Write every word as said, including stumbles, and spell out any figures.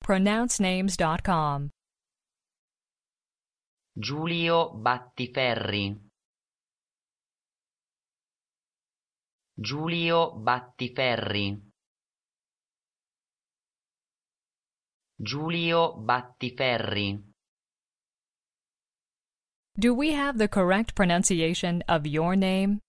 pronounce names dot com. Giulio Battiferri. Giulio Battiferri. Giulio Battiferri. Do we have the correct pronunciation of your name?